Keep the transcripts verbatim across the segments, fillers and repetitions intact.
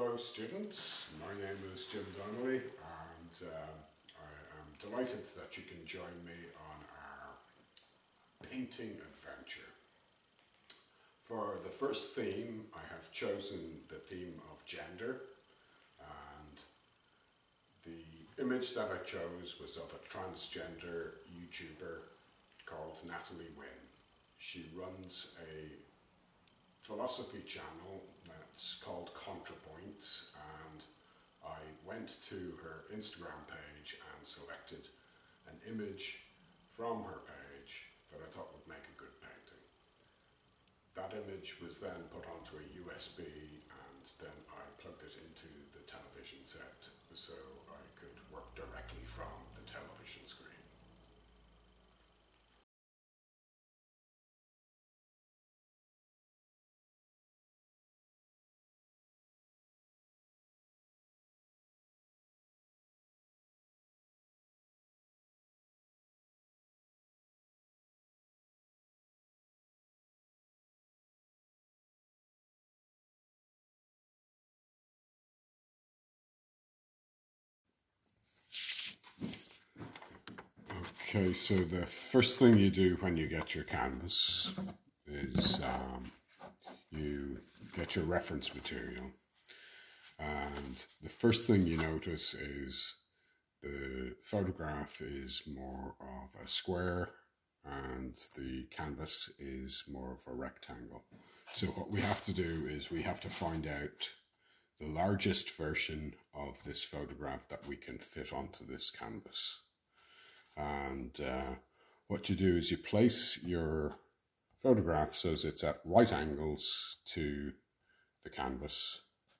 Hello students, my name is Jim Donnelly and um, I am delighted that you can join me on our painting adventure. For the first theme I have chosen the theme of gender, and the image that I chose was of a transgender YouTuber called Natalie Wynn. She runs a philosophy channel that's called ContraPoints, and I went to her Instagram page and selected an image from her page that I thought would make a good painting. That image was then put onto a U S B and then I plugged it into the television set so I could work directly from the television screen. Okay, so the first thing you do when you get your canvas is um, you get your reference material, and the first thing you notice is the photograph is more of a square and the canvas is more of a rectangle. So what we have to do is we have to find out the largest version of this photograph that we can fit onto this canvas. And uh, what you do is you place your photograph so that it's at right angles to the canvas,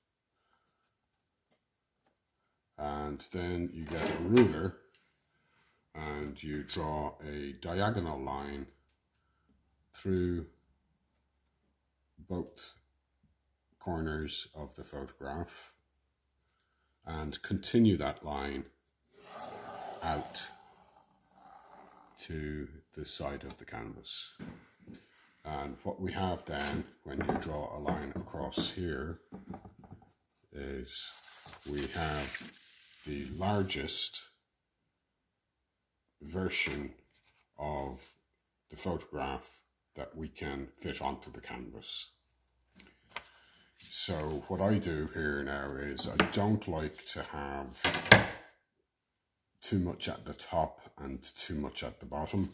and then you get a ruler and you draw a diagonal line through both corners of the photograph and continue that line out to the side of the canvas. And what we have then, when you draw a line across here, is we have the largest version of the photograph that we can fit onto the canvas. So what I do here now is I don't like to have too much at the top and too much at the bottom.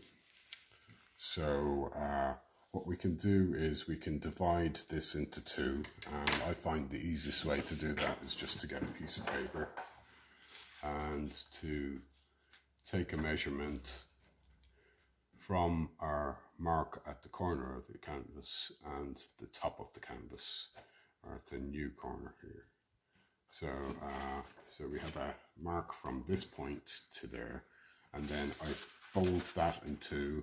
So uh, what we can do is we can divide this into two, and I find the easiest way to do that is just to get a piece of paper and to take a measurement from our mark at the corner of the canvas and the top of the canvas, or at the new corner here. So, uh, so we have a mark from this point to there, and then I fold that in two,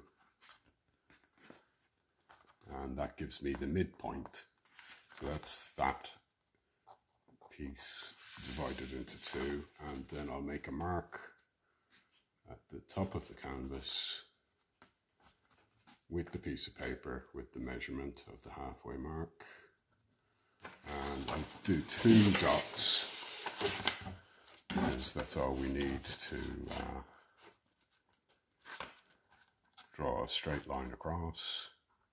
and that gives me the midpoint. So that's that piece divided into two, and then I'll make a mark at the top of the canvas with the piece of paper with the measurement of the halfway mark. And I do two dots, because that's all we need to uh, draw a straight line across.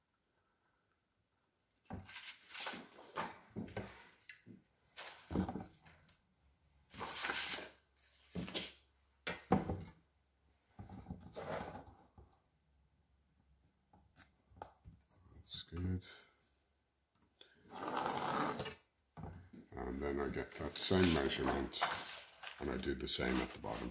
That's good. And then I get that same measurement and I do the same at the bottom.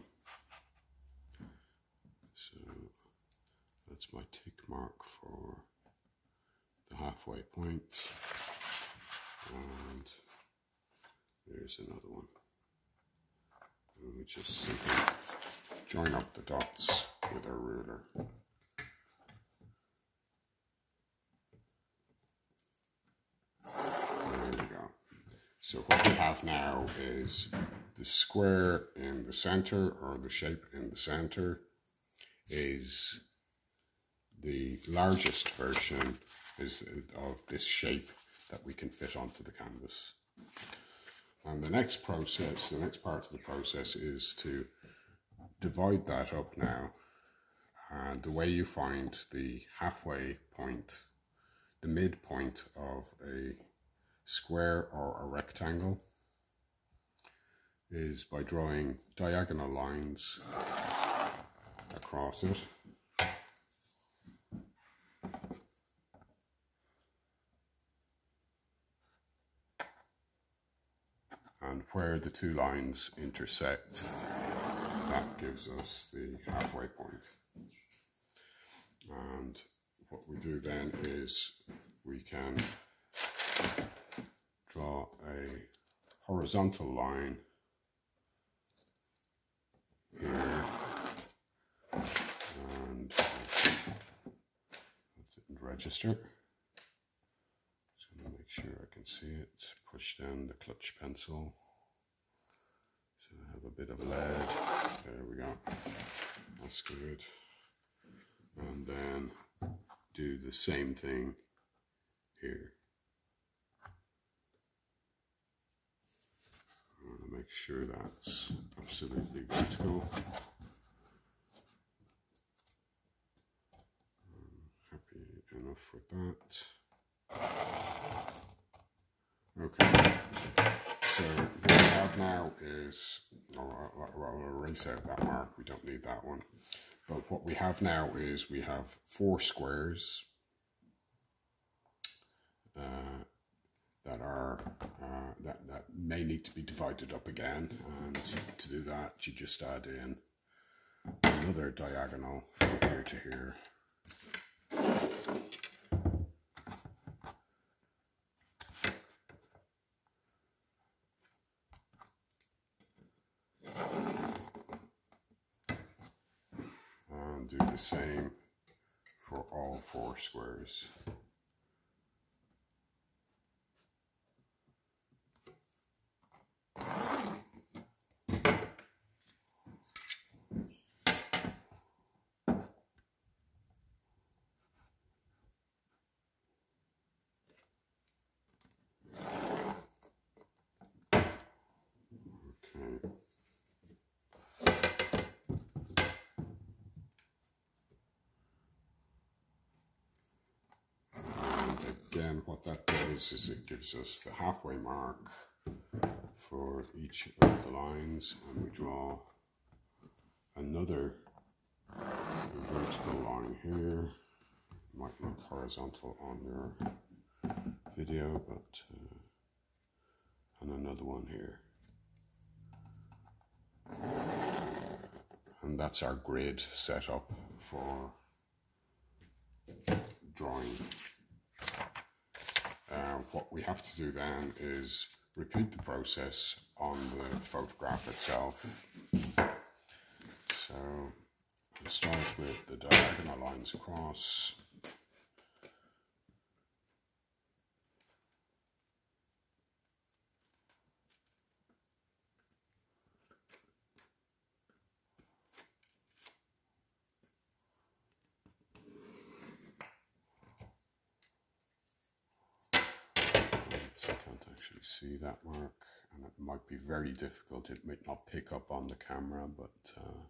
So that's my tick mark for the halfway point, and there's another one. And we just simply join up the dots with our ruler. So what we have now is the square in the center, or the shape in the center, is the largest version is of this shape that we can fit onto the canvas. And the next process, the next part of the process is to divide that up now. And the way you find the halfway point, the midpoint of a square or a rectangle, is by drawing diagonal lines across it. And where the two lines intersect, that gives us the halfway point. And what we do then is we can draw a horizontal line here, and that didn't register. Just going to make sure I can see it. Push down the clutch pencil. So I have a bit of lead. There we go. That's good. And then do the same thing here. I want to make sure that's absolutely vertical. I'm happy enough with that. Okay, so what we have now is, oh, I'll, I'll erase out that mark, we don't need that one. But what we have now is we have four squares uh, that are uh, that, that may need to be divided up again, and to do that you just add in another diagonal from here to here. And do the same for all four squares. Okay. Again, what that does is it gives us the halfway mark for each of the lines, and we draw another vertical line here. Might look horizontal on your video, but uh, and another one here. And that's our grid set up for drawing. Uh, what we have to do then is repeat the process on the photograph itself. So we'll start with the diagonal lines across. So I can't actually see that mark, and it might be very difficult. It might not pick up on the camera, but uh,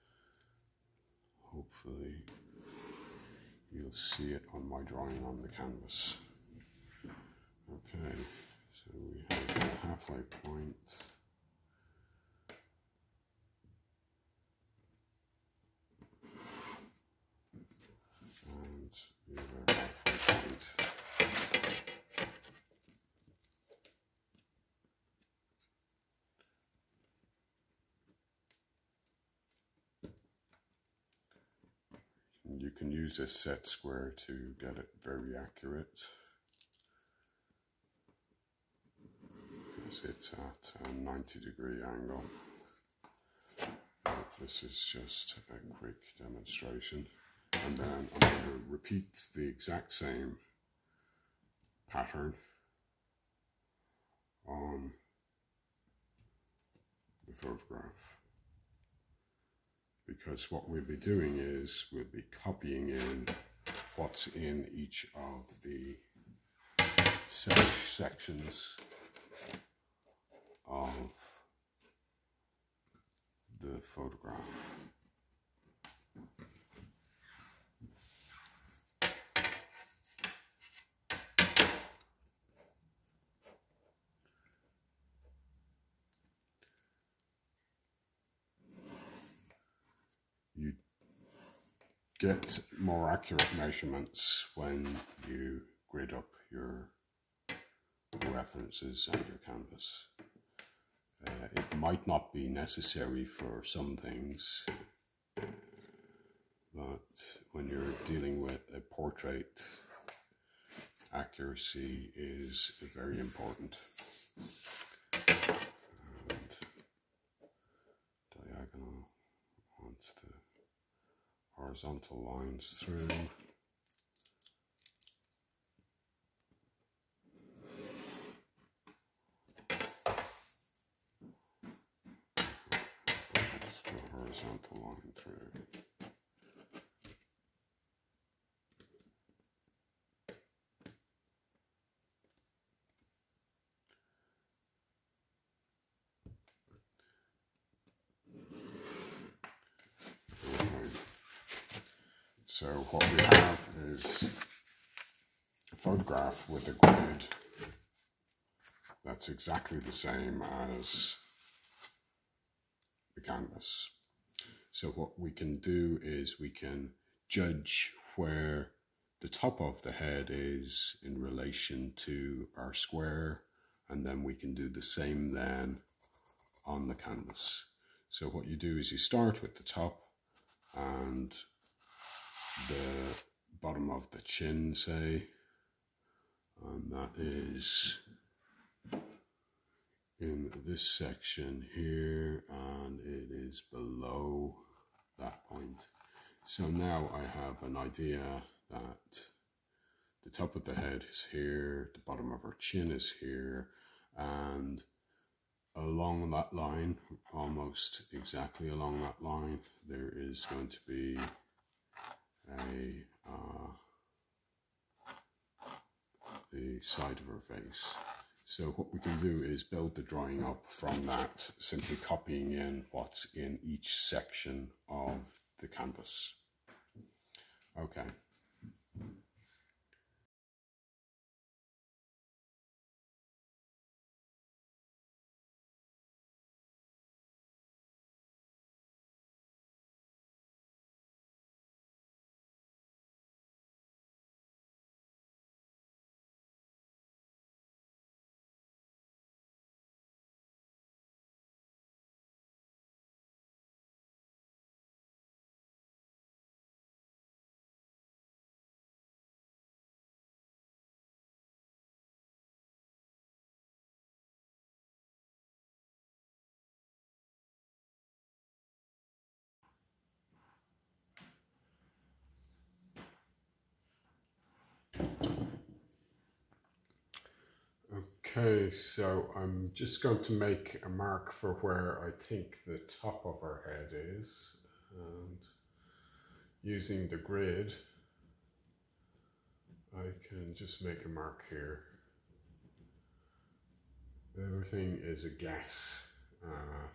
hopefully you'll see it on my drawing on the canvas. Okay, so we have the halfway point. And the other halfway point. You can use a set square to get it very accurate, because it's at a ninety degree angle. But this is just a quick demonstration, and then I'm going to repeat the exact same pattern on the photograph. Because what we'll be doing is we'll be copying in what's in each of the sec sections of the photograph. You get more accurate measurements when you grid up your references and your canvas. Uh, it might not be necessary for some things, but when you're dealing with a portrait, accuracy is very important. And diagonal wants the horizontal lines through. Horizontal line through. Okay. So what we have is a photograph with a grid that's exactly the same as the canvas. So what we can do is we can judge where the top of the head is in relation to our square, and then we can do the same then on the canvas. So what you do is you start with the top and the bottom of the chin, say, and that is in this section here, and it is below that point. So now I have an idea that the top of the head is here, the bottom of her chin is here, and along that line, almost exactly along that line, there is going to be a uh, the side of her face. So what we can do is build the drawing up from that, simply copying in what's in each section of the canvas. Okay. Okay, so I'm just going to make a mark for where I think the top of her head is, and using the grid I can just make a mark here. Everything is a guess uh,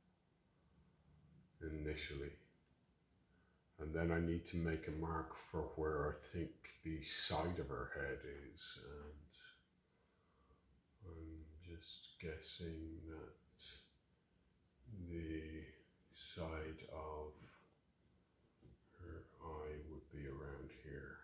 initially, and then I need to make a mark for where I think the side of her head is, and I'm just guessing that the side of her eye would be around here.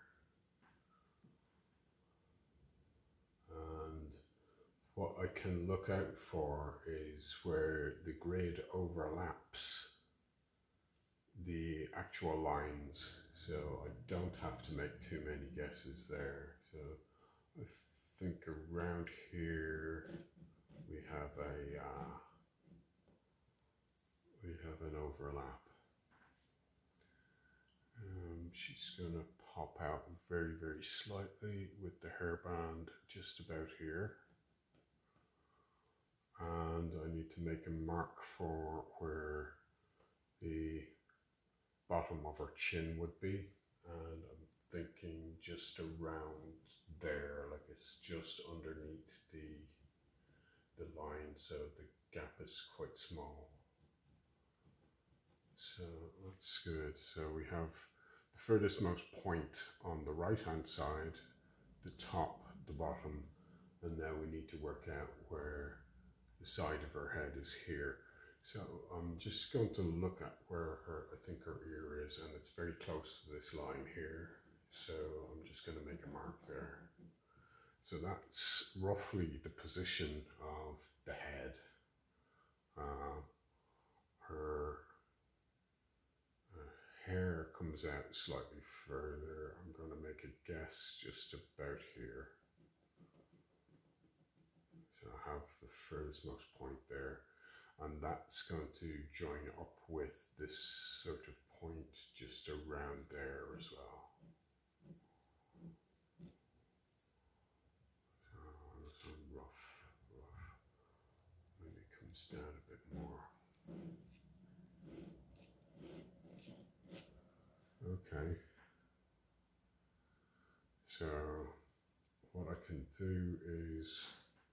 And what I can look out for is where the grid overlaps the actual lines, so I don't have to make too many guesses there. So I think around here we have a uh, we have an overlap. Um, she's going to pop out very very slightly with the hairband just about here, and I need to make a mark for where the bottom of her chin would be, and I'm thinking just around there, like it's just underneath the the line so the gap is quite small. So that's good. So we have the furthest most point on the right hand side, the top, the bottom, and now we need to work out where the side of her head is here. So I'm just going to look at where her, I think her ear is, and it's very close to this line here. So I'm just going to make a mark there. So that's roughly the position of the head. Uh, her uh, hair comes out slightly further. I'm going to make a guess just about here. So I have the furthest most point there, and that's going to join up with this sort of point just around there as well. So rough, rough. Maybe it comes down a bit more. Okay. So what I can do is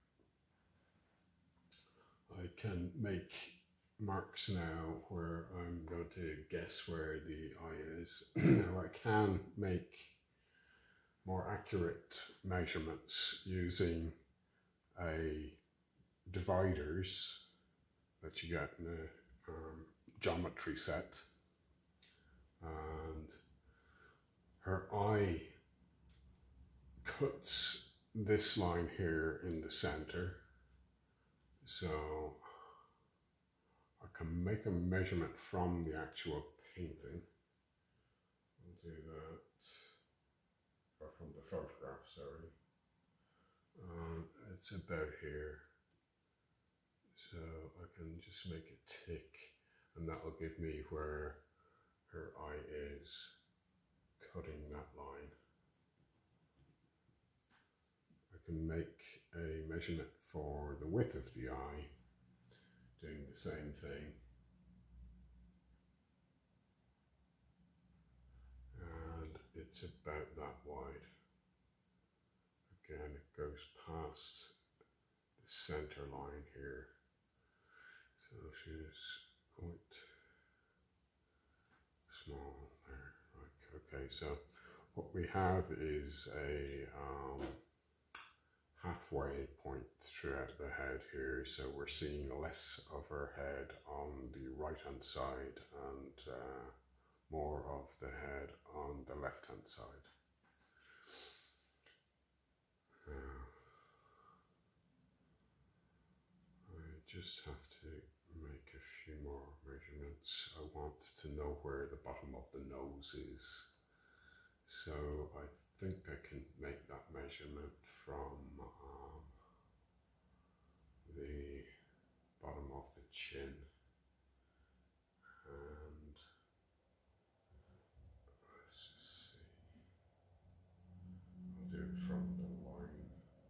I can make marks now where I'm going to guess where the eye is. Now I can make more accurate measurements using a dividers that you get in a um, geometry set, and her eye cuts this line here in the center, so I can make a measurement from the actual painting. I'll do that, or from the photograph, sorry. Um, it's about here, so I can just make a tick, and that will give me where her eye is, cutting that line. I can make a measurement for the width of the eye, doing the same thing. And it's about that wide. Again, it goes past the center line here. So she's quite small there. Right. Okay, so what we have is a um, halfway point throughout the head here. So we're seeing less of her head on the right hand side and uh, more of the head on the left hand side. Uh, I just have to make a few more measurements. I want to know where the bottom of the nose is. So I think I can make that measurement from um, the bottom of the chin, and let's just see, I'll do it from the line.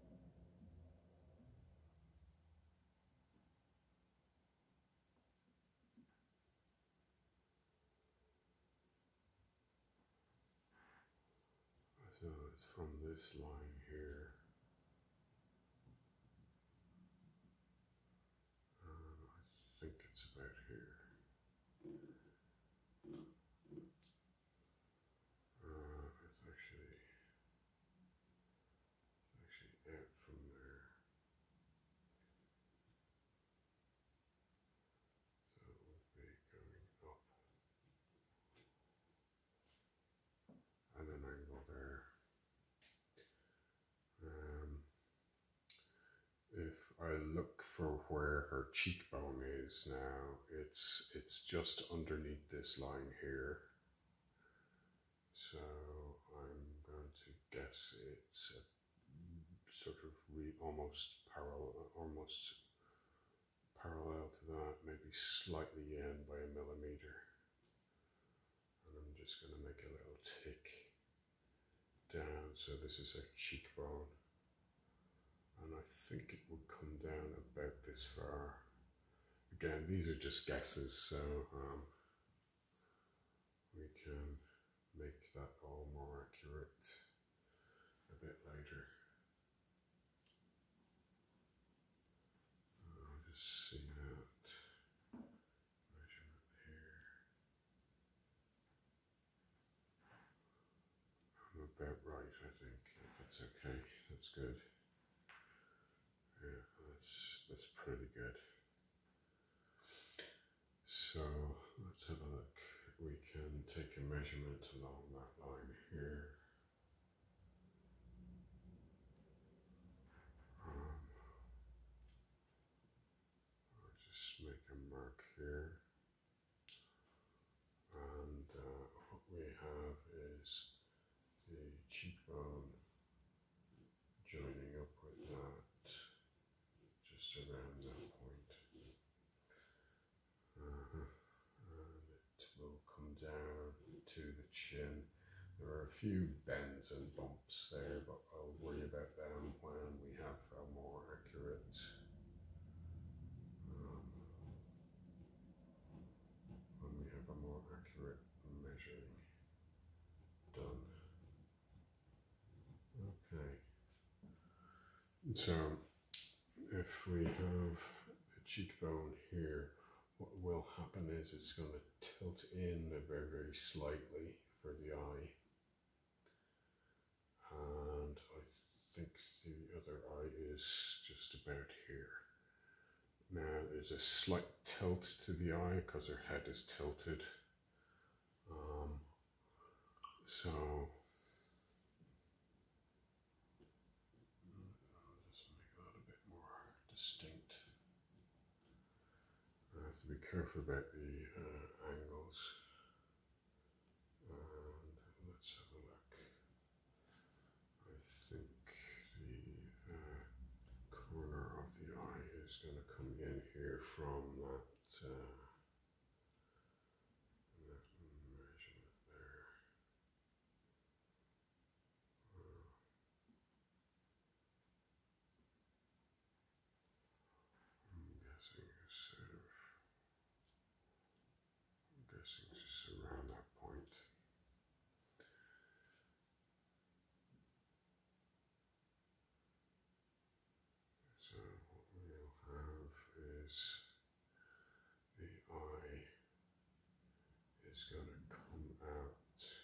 So it's from this line here. Um, I think it's about here. Uh, it's actually, it's actually out from there. So it would be going up and an angle there. Um, if I look for where her cheekbone is now, it's it's just underneath this line here. So I'm going to guess it's a sort of re almost parallel, almost parallel to that, maybe slightly in by a millimeter. And I'm just going to make a little tick down. So this is a cheekbone. And I think it would come down about this far. Again, these are just guesses, so um, we can make that all more accurate a bit later. about right, I think. That's okay, that's good. Yeah, that's, that's pretty good. So let's have a look. We can take a measurement along that line here. Um, I'll just make a mark here. And uh, what we have is the cheekbone joining up with that, just around that point. Uh-huh. And it will come down to the chin. There are a few bends and bumps there, but I'll worry about them when we have a more accurate um, when we have a more accurate measuring done. Okay. So if we have a cheekbone here, what will happen is it's going to tilt in very, very slightly for the eye. And I think the other eye is just about here. Now there's a slight tilt to the eye because her head is tilted. Um, so I'll just make that a bit more distinct. I have to be careful about the uh, angles. And let's have a look. I think the uh, corner of the eye is going to come in here from that, uh, that measurement there. Uh, I'm guessing it's sort of, I'm guessing just around that point. So what we'll have is the eye is going to come out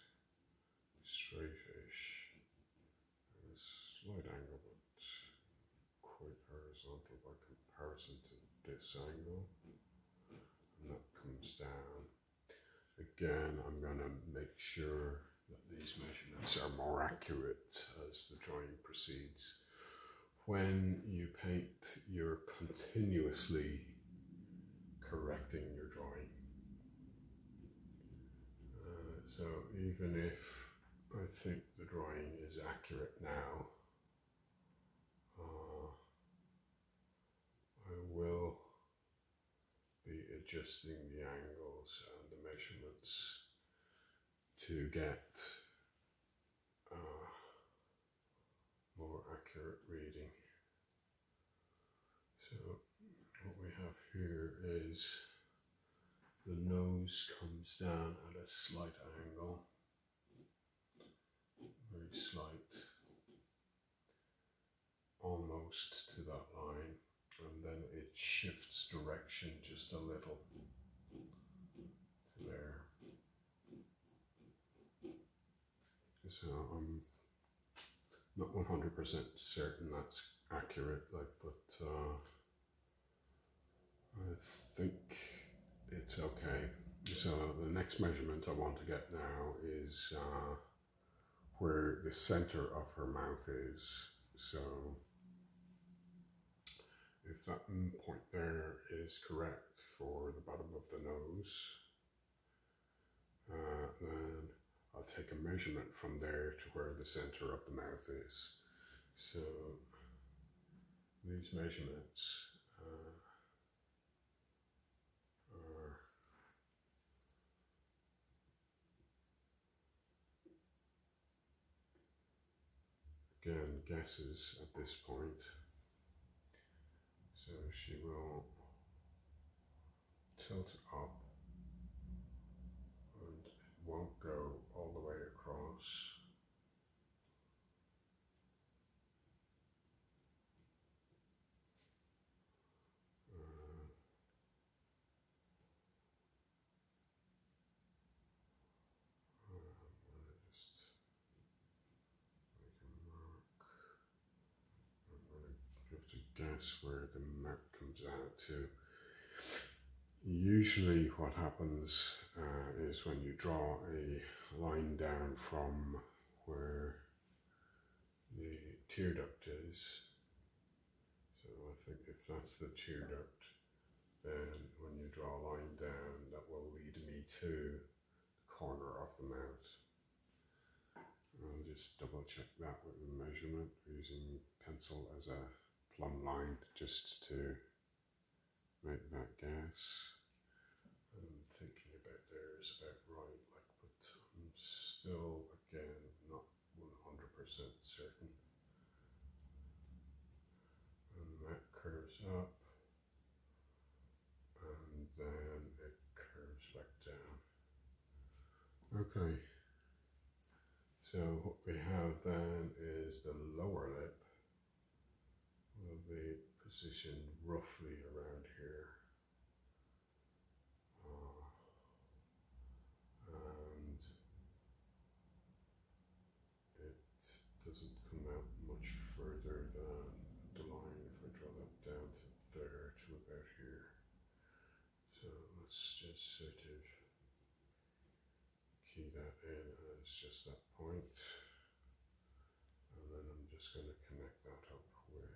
straightish at a slight angle, but quite horizontal by comparison to this angle. And that comes down. Again, I'm going to make sure that these measurements are more accurate as the drawing proceeds. When you paint, you're continuously correcting your drawing. Uh, so even if I think the drawing is accurate now, uh, I will be adjusting the angles and the measurements to get uh, more accurate reading. So what we have here is the nose comes down at a slight angle, very slight, almost to that line, and then it shifts direction just a little to there. So I'm not one hundred percent certain that's accurate, like, but uh, I think it's okay. So the next measurement I want to get now is uh, where the center of her mouth is. So if that point there is correct for the bottom of the nose, uh, then I'll take a measurement from there to where the center of the mouth is. So these measurements uh, are again guesses at this point. So she will tilt up and it won't go all the way across. Uh, I'm going to just guess where the mouth comes out to. Usually what happens uh, is when you draw a line down from where the tear duct is, so I think if that's the tear duct, then when you draw a line down, that will lead me to the corner of the mouth. I'll just double check that with the measurement, using pencil as a plumb line just to make that guess. I'm thinking about there is about right, like, but I'm still, again, not one hundred percent certain. And that curves up, and then it curves back down. Okay. So what we have then is the lower lip will be positioned roughly around here. Uh, and it doesn't come out much further than the line if I draw that down to there to about here. So let's just sort of key that in as just that point, and then I'm just going to connect that up with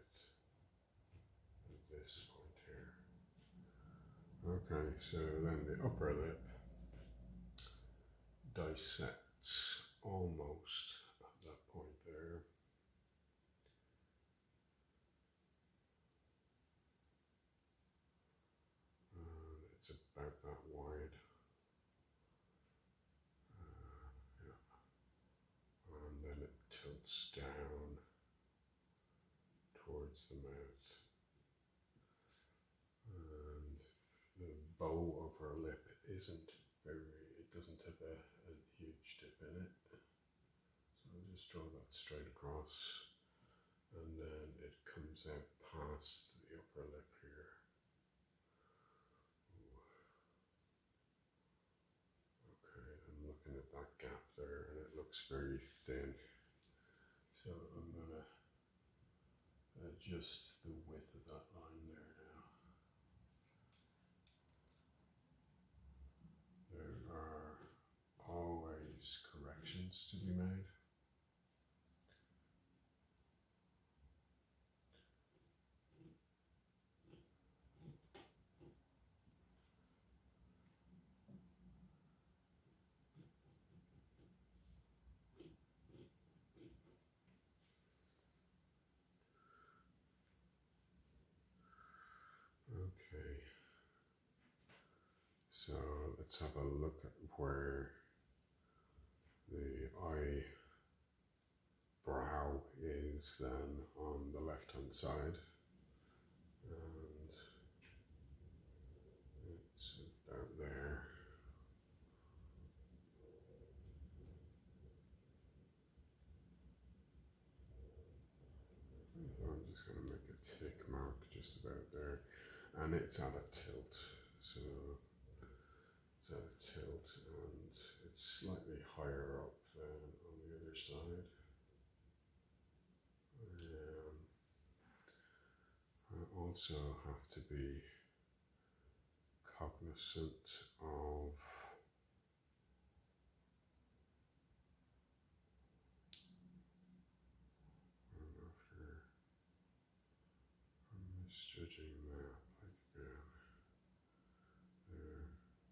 this point here. Okay, so then the upper lip dissects almost at that point there. And it's about that wide. And then it tilts down towards the mouth, and the bow of her lip isn't very, it doesn't have a, a huge dip in it, so I'll just draw that straight across, and then it comes out past the upper lip here. Okay, I'm looking at that gap there, and it looks very thin. So I'm going to adjust the width of that line there now. There are always corrections to be made. Okay, so let's have a look at where the eyebrow is then on the left hand side, and it's about there. So I'm just going to make a tick mark just about there, and it's at a tilt, so it's at a tilt, and it's slightly higher up than on the other side. Um, I also have to be cognizant of misjudging that, like again, there.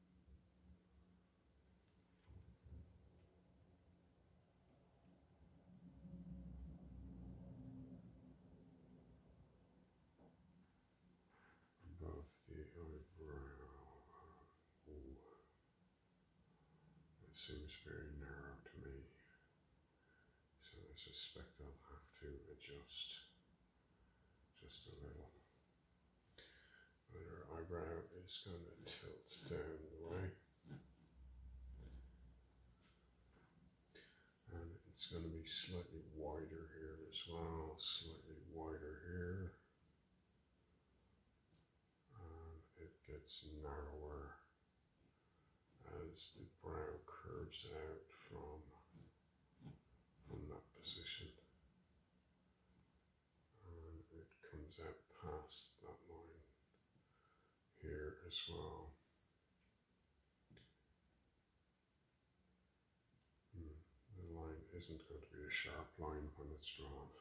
Above the eyebrow. Ooh. It seems very narrow to me, so I suspect I'll have to adjust just a little. But her eyebrow is going to tilt down the way, and it's going to be slightly wider here as well, slightly wider here, and it gets narrower as the brow curves out from, from that position, and it comes out past that line here as well. Hmm. The line isn't going to be a sharp line when it's drawn.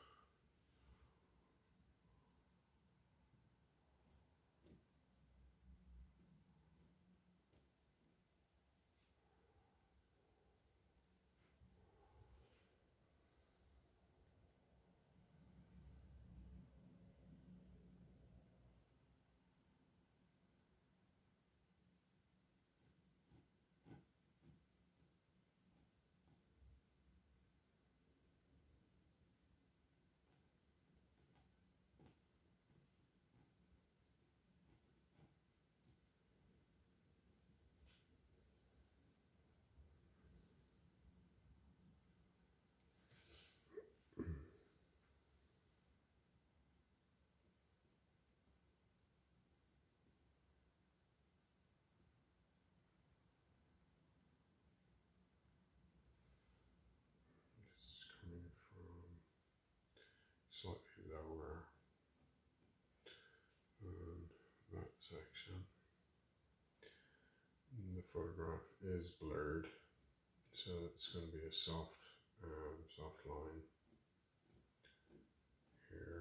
It's coming from slightly lower than that section. And the photograph is blurred, so it's going to be a soft, um, soft line here.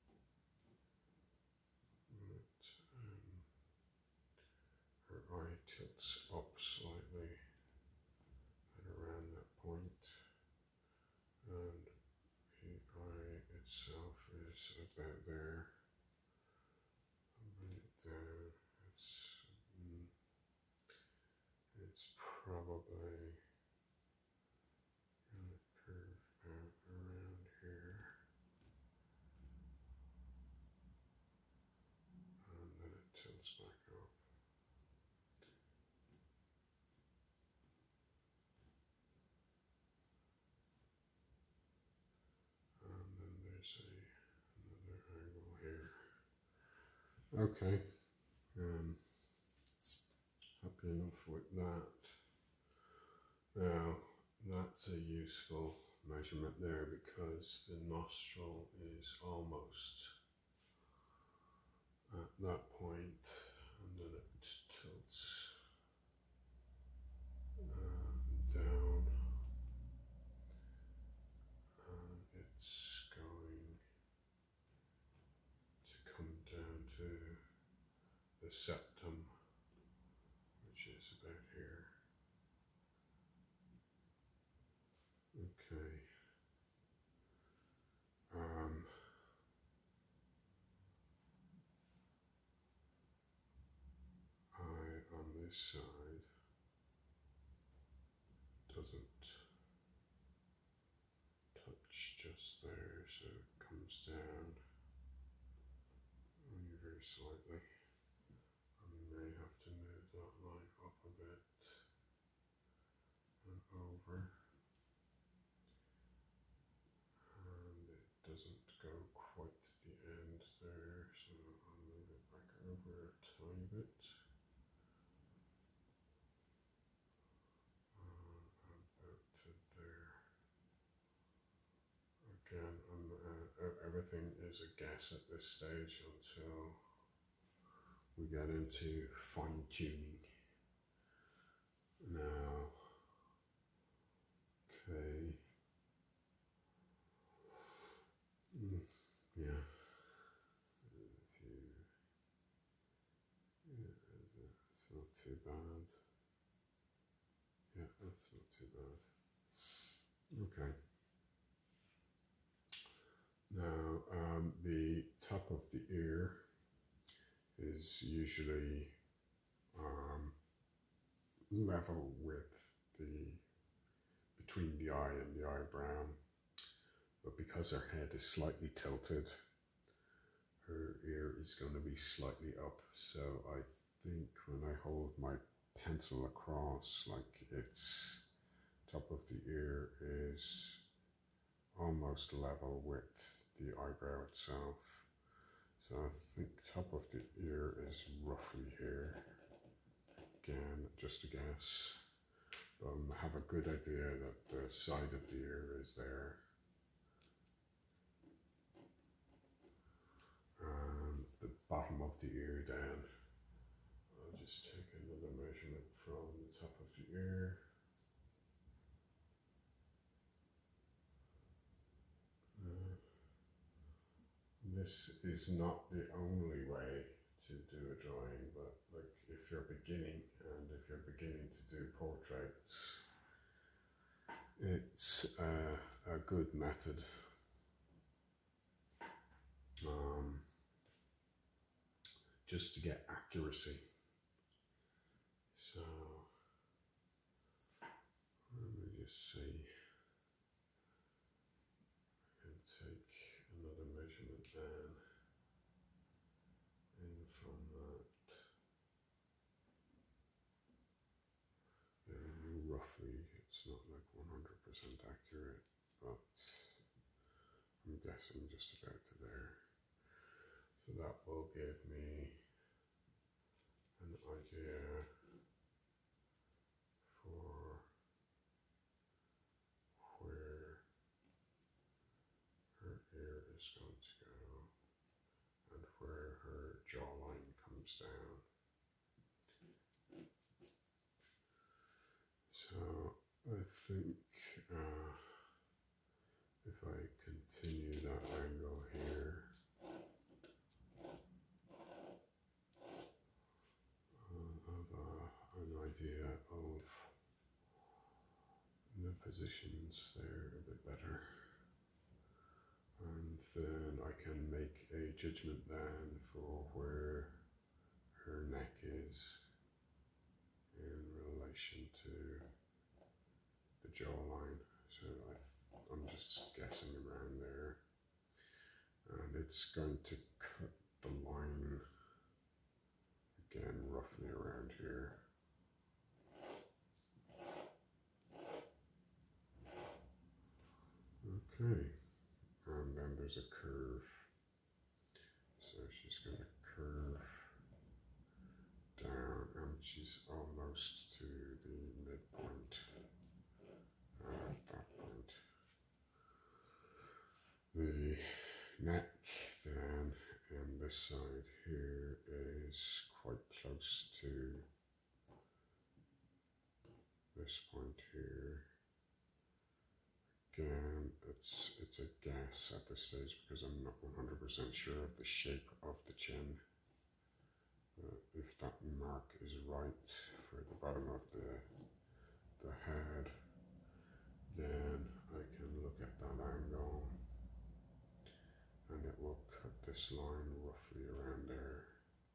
But, um, her eye tilts up slightly at around that point, and the eye itself is about there. I'll bring it down. It's mm, it's probably going to curve out around here, and then it tilts back up. And then there's a, another angle here. Okay, um, happy enough with that. Now, that's a useful measurement there because the nostril is almost at that point, and then it tilts uh, down, and it's going to come down to the septum, which is about here. Okay. Um, eye on this side doesn't touch just there, so it comes down only very slightly. And we may have to move that line up a bit and over. And it doesn't go quite to the end there, so I'll move it back over a tiny bit. Uh, about to there. Again, I'm, uh, everything is a guess at this stage until we get into fine tuning. Now, okay. Mm, yeah. If you, yeah, it's not too bad. Yeah, that's not too bad. Okay. Now, um, the top of the ear is usually um, level with the, between the eye and the eyebrow, but because her head is slightly tilted, her ear is going to be slightly up. So I think when I hold my pencil across, like its top of the ear is almost level with the eyebrow itself. So I think top of the ear is roughly here. Again, just a guess. But I have a good idea that the side of the ear is there. And the ear down. I'll just take another measurement from the top of the ear. Uh, this is not the only way to do a drawing, but like if you're beginning and if you're beginning to do portraits, it's uh, a good method. Um, just to get accuracy. So let me just see. I can take another measurement then, and from that, yeah, roughly, it's not like one hundred percent accurate, but I'm guessing just about to there. So that will give me an idea for where her ear is going to go and where her jawline comes down. So I think uh, if I continue that angle here, I'll have a, an idea of the positions there a bit better. And then I can make a judgment then for where her neck is in relation to the jawline. So I, I'm just guessing around there. And it's going to cut the line again roughly around here. Okay. And then there's a curve. So she's going to curve down, and she's almost to the midpoint. And at that point, the neck then and this side here is quite close to this point here. Again, it's it's a guess at this stage because I'm not one hundred percent sure of the shape of the chin. Uh, if that mark is right for the bottom of the, the head, then I can look at that angle and it will cut this line roughly around there.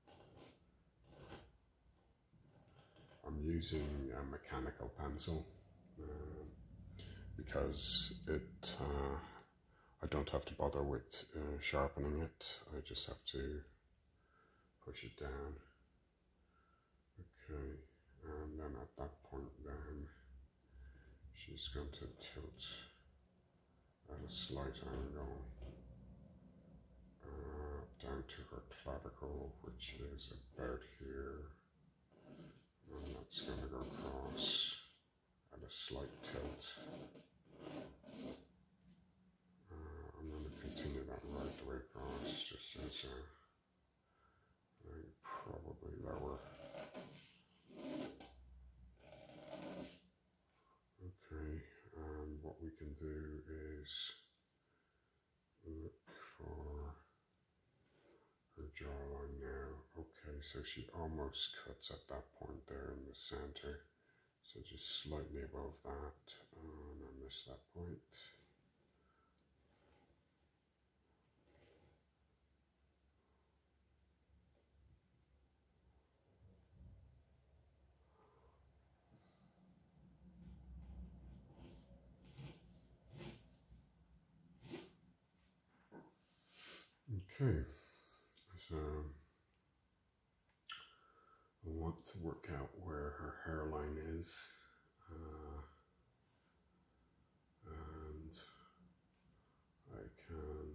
I'm using a mechanical pencil. Um, because it, uh, I don't have to bother with uh, sharpening it, I just have to push it down. Okay, and then at that point then, she's going to tilt at a slight angle uh, down to her clavicle, which is about here, and that's going to go across at a slight tilt. Uh, I'm going to continue that right the way across, just as a, a probably lower. Okay, and what we can do is look for her jawline now. Okay, so she almost cuts at that point there in the center. So just slightly above that, and I missed that point. Okay, so I want to work out where her hairline is, uh, and I can,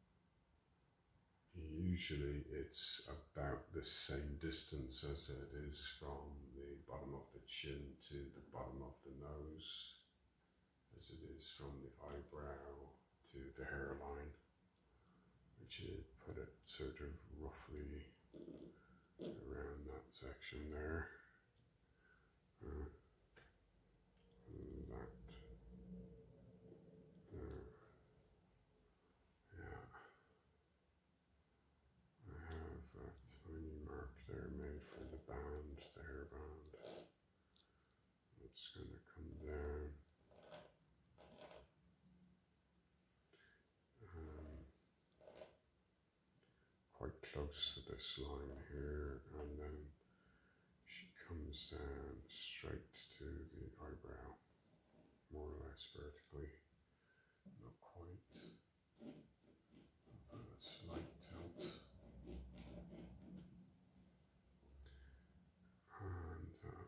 usually it's about the same distance as it is from the bottom of the chin to the bottom of the nose, as it is from the eyebrow to the hairline, which would put it sort of roughly around that section there. Uh, and that there. Yeah. I have a tiny mark there made for the band, the hairband. It's going to come down. Um, quite close to this line here, and then she comes down straight to the eyebrow, more or less vertically. Not quite. A slight tilt. And uh,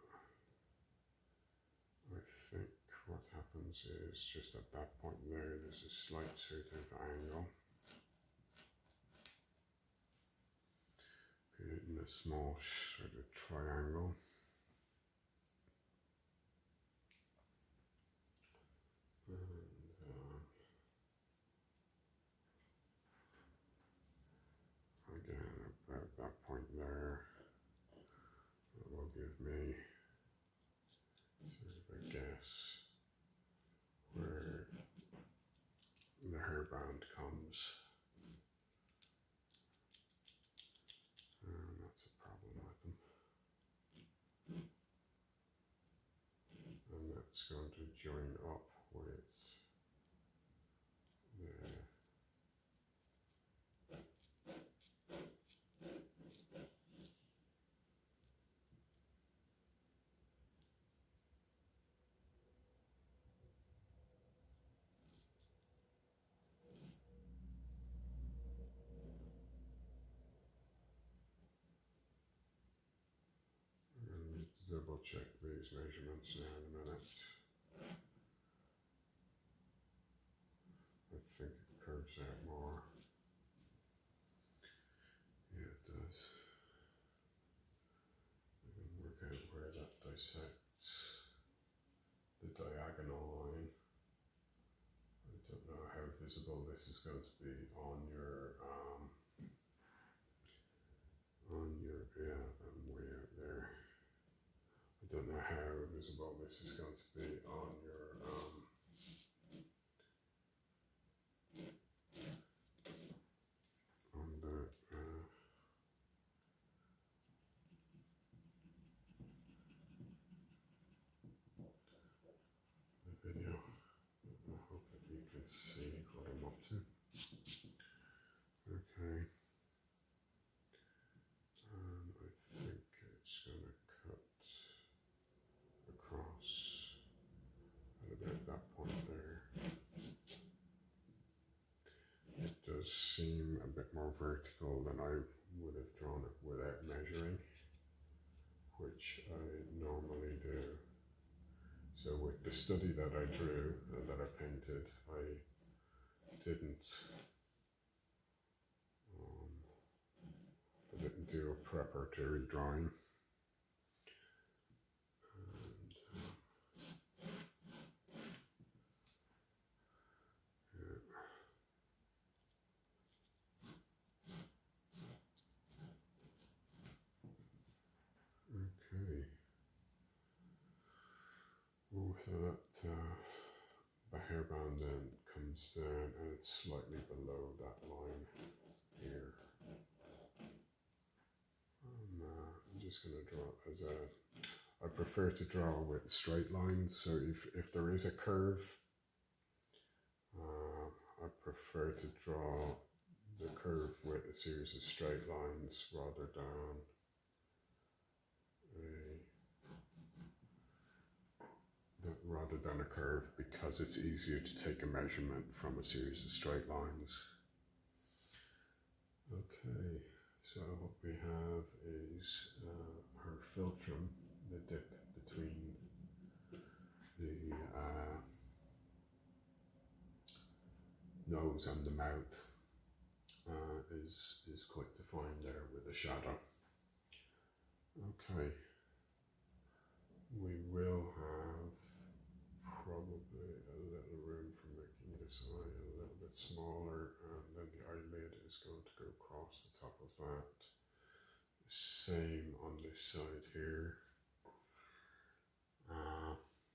I think what happens is just at that point there, there's a slight sort of angle, creating a small sort of triangle. And uh, again, about that point there, that will give me sort of a guess where the hairband comes. And that's a problem with them. And that's going to join up with the double check these measurements now in a minute. I think it curves out more. Yeah, it does. I can work out where that dissects the diagonal line. I don't know how visible this is going to be on your um, on your yeah, I'm way out there. I don't know how visible this is going to be on your um, on the uh, the video. I hope that you can see what I'm up to. Okay. And I think it's going to cut across at about that point there. It does seem a bit more vertical than I would have drawn it without measuring, which I normally do. So with the study that I drew and that I painted, I didn't um, I didn't do a preparatory drawing. And, uh, yeah. Okay. Well, so that uh, the hairband then comes down and it's slightly below that line here. And, uh, I'm just going to draw it as a, I prefer to draw with straight lines, so if, if there is a curve, uh, I prefer to draw the curve with a series of straight lines rather than a rather than a curve, because it's easier to take a measurement from a series of straight lines. Okay, so what we have is uh, her philtrum, the dip between the uh, nose and the mouth uh, is, is quite defined there with a shadow. Okay, we will have probably a little room for making this eye a little bit smaller, and then the eyelid is going to go across the top of that. Same on this side here. Uh,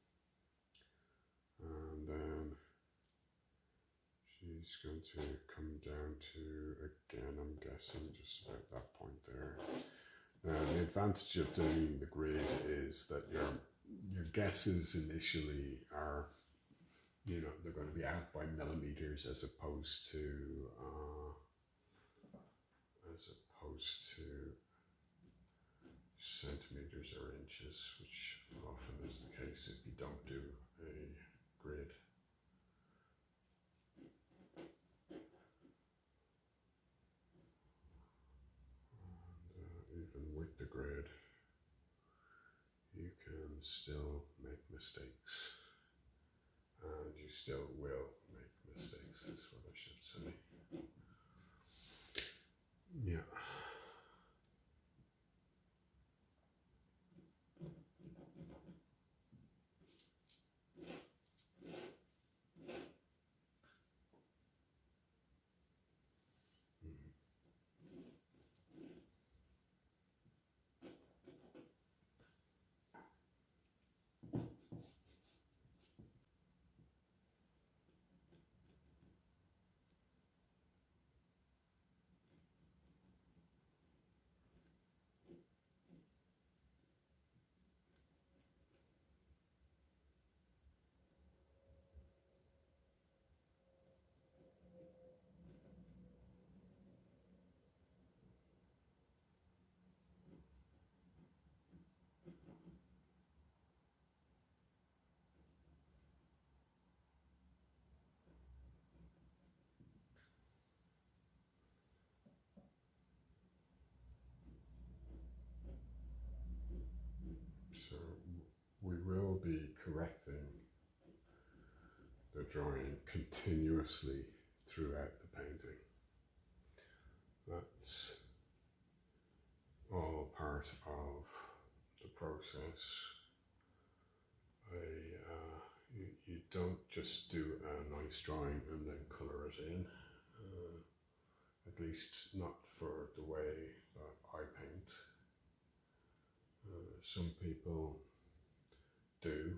and then she's going to come down to, again, I'm guessing just about that point there. Now, the advantage of doing the grid is that your your guesses initially are, you know, they're going to be out by millimeters as opposed to uh, as opposed to centimeters or inches, which often is the case if you don't do a grid. And uh, even with the grid, you can still make mistakes, and you still will make mistakes, is what I should say. Yeah. So we will be correcting the drawing continuously throughout the painting. That's all part of the process. I, uh, you, you don't just do a nice drawing and then colour it in, uh, at least not for the way that I paint. Uh, some people do,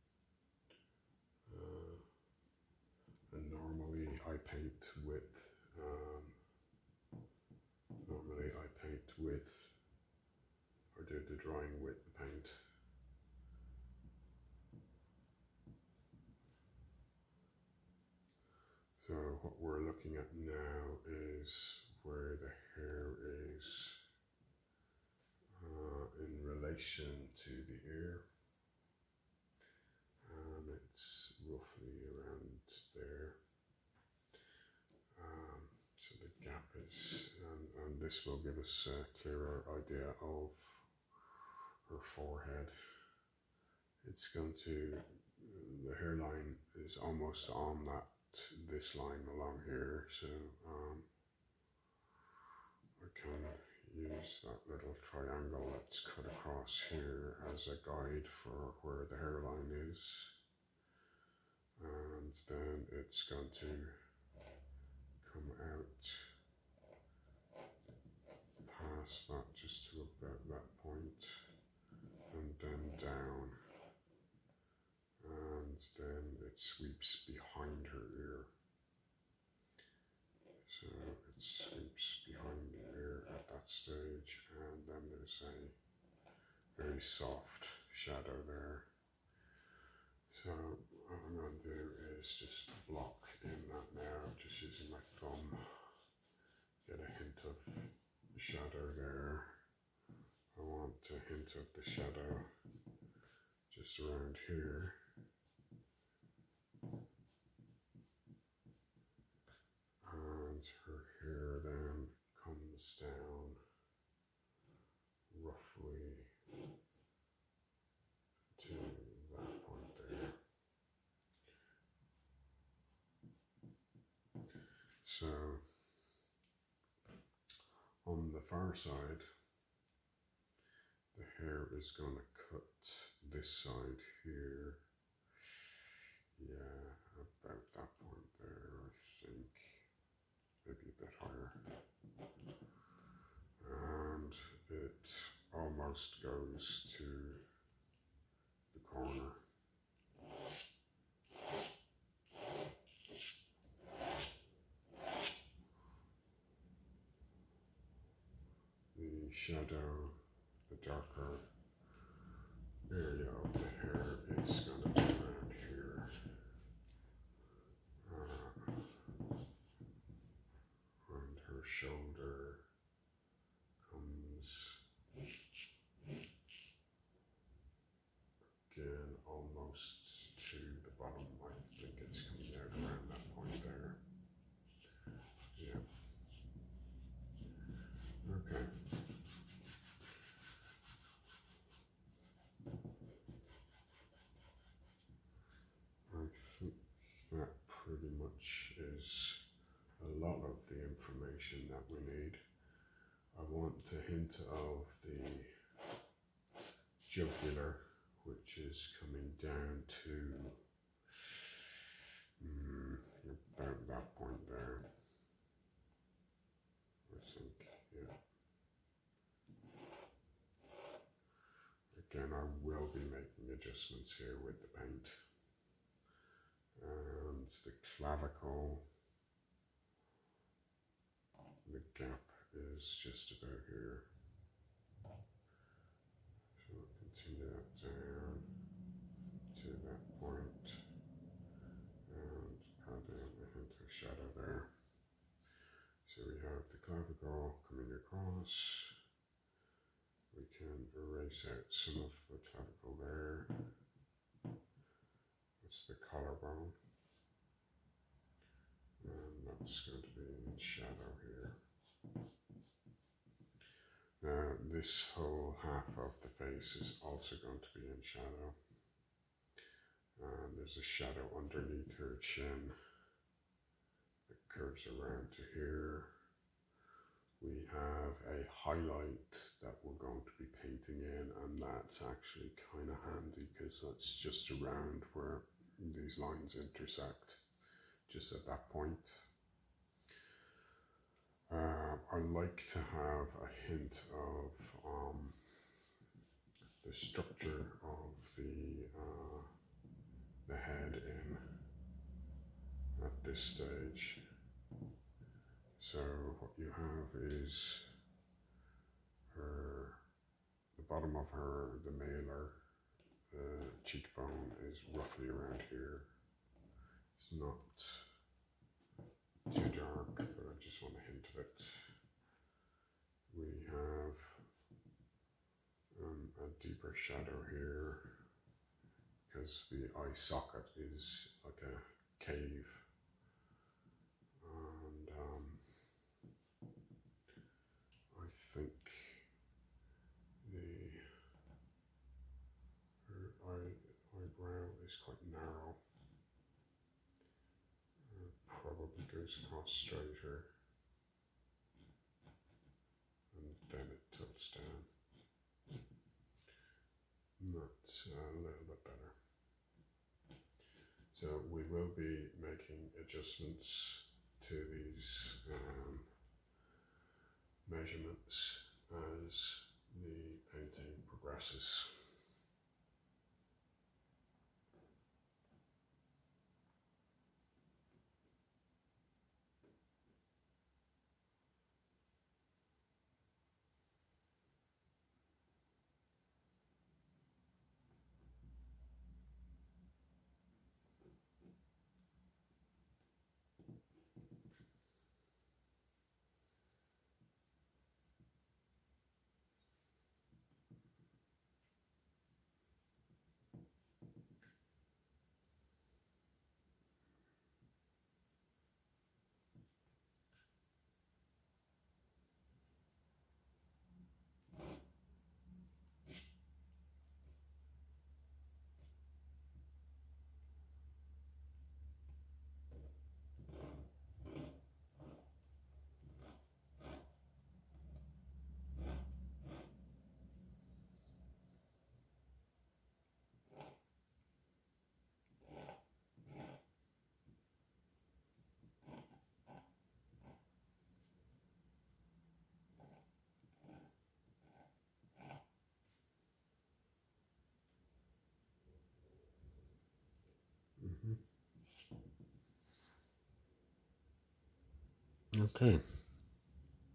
uh, and normally I paint with, um, normally I paint with, or do the drawing with the paint. So what we're looking at now is where the hair is uh, in relation to the ear. Um, it's roughly around there. Um, so the gap is, and, and this will give us a clearer idea of her forehead. It's going to, the hairline is almost on that, this line along here, so um, I can use that little triangle that's cut across here as a guide for where the hairline is, and then it's going to come out past that just to about that point, and then down, and then it sweeps behind her ear. So it sweeps behind the ear at that stage, and then there's a very soft shadow there. So what I'm going to do is just block in that now, just using my thumb, get a hint of shadow there. I want a hint of the shadow just around here. And her hair then comes down roughly to that point there. So on the far side, the hair is going to cut this side here. Yeah, about that point there, I think. Maybe a bit higher. And it almost goes to the corner. The shadow, the darker area of the hair is going to be around here. Uh, and her shoulder comes again almost to the bottom. I think it's coming out around that point there. Yeah. Okay. I think that pretty much is a lot of the information that we need. I want a hint of the jugular, which is coming down to mm, about that point there. I think, yeah. Again, I will be making adjustments here with the paint. And the clavicle, the gap is just about here. So we'll continue that down to that point and add in a hint of shadow there. So we have the clavicle coming across. We can erase out some of the clavicle there. That's the collarbone. And that's going to be in shadow here. Now this whole half of the face is also going to be in shadow. And there's a shadow underneath her chin that curves around to here. We have a highlight that we're going to be painting in, and that's actually kind of handy because that's just around where these lines intersect, just at that point. Uh, I like to have a hint of um, the structure of the, uh, the head in at this stage. So what you have is her, the bottom of her, the malar, the cheekbone is roughly around here. It's not too dark, but I just want a hint of it. We have um, a deeper shadow here because the eye socket is like a cave. And um, I think the her eye, eyebrow is quite narrow. It probably goes across straighter, and then it tilts down. And that's a little bit better. So we will be making adjustments to these um, measurements as the painting progresses. Okay.